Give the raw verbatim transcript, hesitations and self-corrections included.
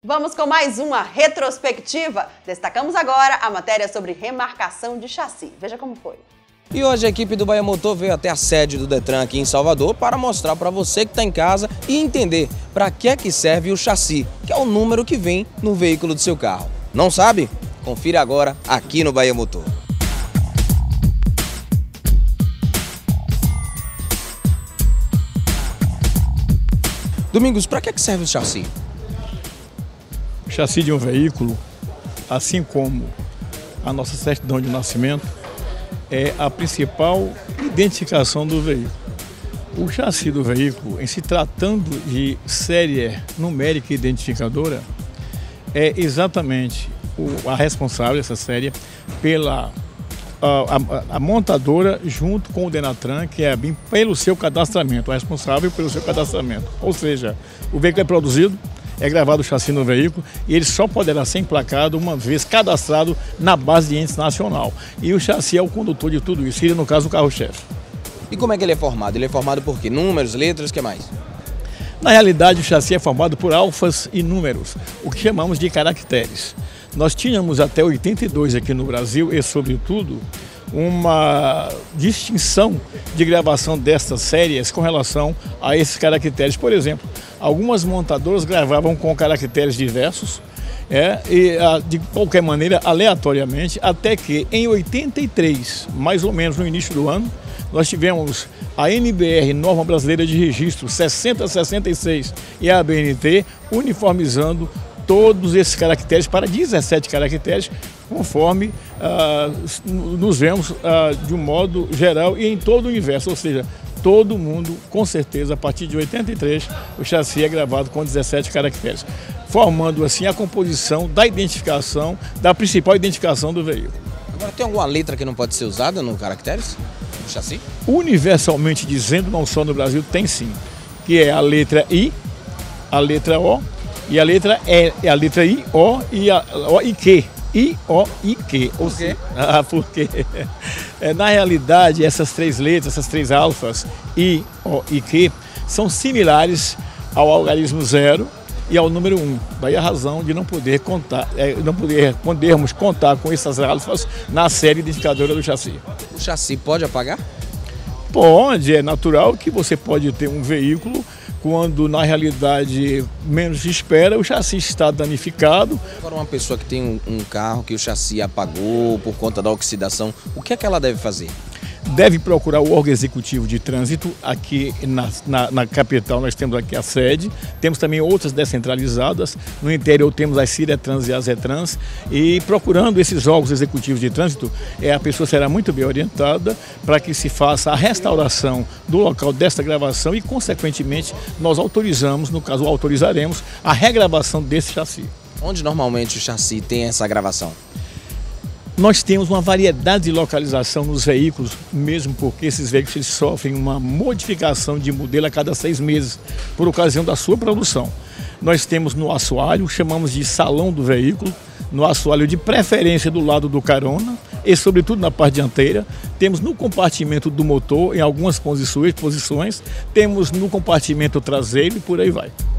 Vamos com mais uma retrospectiva. Destacamos agora a matéria sobre remarcação de chassi. Veja como foi. E hoje a equipe do Bahia Motor veio até a sede do Detran aqui em Salvador para mostrar para você que está em casa e entender para que é que serve o chassi, que é o número que vem no veículo do seu carro. Não sabe? Confira agora aqui no Bahia Motor. Domingos, para que é que serve o chassi? O chassi de um veículo, assim como a nossa certidão de nascimento, é a principal identificação do veículo. O chassi do veículo, em se tratando de série numérica identificadora, é exatamente o, a responsável, essa série, pela a, a, a montadora junto com o Denatran, que é a BIM, pelo seu cadastramento, o responsável pelo seu cadastramento. Ou seja, o veículo é produzido, é gravado o chassi no veículo e ele só poderá ser emplacado uma vez cadastrado na base de índice nacional. E o chassi é o condutor de tudo isso, seria no caso o carro-chefe. E como é que ele é formado? Ele é formado por quê? Números, letras, o que mais? Na realidade, o chassi é formado por alfas e números, o que chamamos de caracteres. Nós tínhamos até oitenta e dois aqui no Brasil e, sobretudo, uma distinção de gravação destas séries com relação a esses caracteres. Por exemplo, algumas montadoras gravavam com caracteres diversos, é, e de qualquer maneira, aleatoriamente, até que em oitenta e três, mais ou menos no início do ano, nós tivemos a N B R, Norma Brasileira de Registro sessenta sessenta e seis, e a A B N T uniformizando todos esses caracteres para dezessete caracteres, conforme ah, nos vemos ah, de um modo geral e em todo o universo, ou seja, todo mundo, com certeza, a partir de oitenta e três, o chassi é gravado com dezessete caracteres, formando assim a composição da identificação, da principal identificação do veículo. Agora, tem alguma letra que não pode ser usada no caracteres do chassi? Universalmente dizendo, não só no Brasil, tem sim, que é a letra I, a letra O, e a letra E, a letra I, O e a O e Q. I, O e Q. Por quê? Ah, porque é, na realidade essas três letras, essas três alfas, I, O e Q, são similares ao algarismo zero e ao número um. Daí a razão de não poder contar, é, não poder, podermos contar com essas alfas na série identificadora do chassi. O chassi pode apagar? Pode, é natural que você pode ter um veículo quando na realidade menos se espera, o chassi está danificado. Para uma pessoa que tem um, um carro que o chassi apagou por conta da oxidação, o que é que ela deve fazer? Deve procurar o órgão executivo de trânsito. Aqui na, na, na capital nós temos aqui a sede, temos também outras descentralizadas, no interior temos as Ciretrans e as Retrans, e procurando esses órgãos executivos de trânsito, é, a pessoa será muito bem orientada para que se faça a restauração do local desta gravação e, consequentemente, nós autorizamos, no caso autorizaremos, a regravação desse chassi. Onde normalmente o chassi tem essa gravação? Nós temos uma variedade de localização nos veículos, mesmo porque esses veículos eles sofrem uma modificação de modelo a cada seis meses, por ocasião da sua produção. Nós temos no assoalho, chamamos de salão do veículo, no assoalho de preferência do lado do carona e sobretudo na parte dianteira. Temos no compartimento do motor, em algumas posições, posições temos no compartimento traseiro e por aí vai.